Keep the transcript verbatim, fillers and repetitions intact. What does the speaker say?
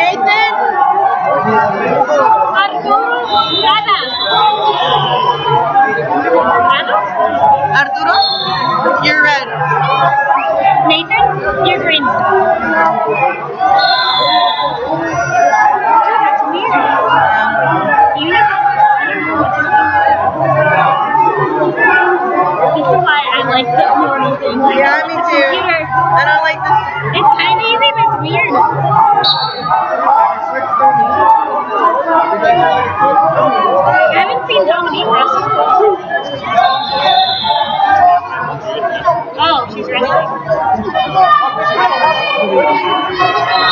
Nathan? Arturo, Gana. Gana? Arturo? You're red. Nathan, you're green. Dude, that's weird. You have, I don't know what to do. This is why I like the normal thing. Like, Yeah, me too. Computer. I don't like this. It's kind of easy, but it's weird. I haven't seen Dominique wrestle. Oh, she's wrestling.